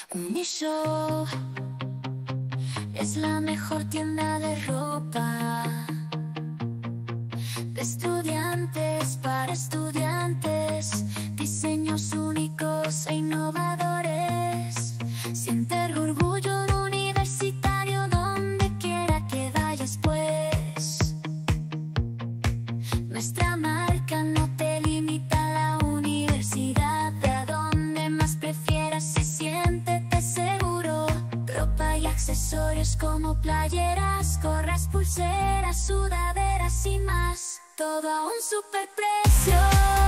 Unishow es la mejor tienda de ropa, de estudiantes para estudiantes, diseños únicos e innovadores. Siente el orgullo universitario donde quiera que vayas, pues nuestra marca no te limita a la universidad, de a donde más prefieras y siéntete seguro. Ropa y accesorios como playeras, gorras, pulseras, sudaderas y más, todo a un superprecio.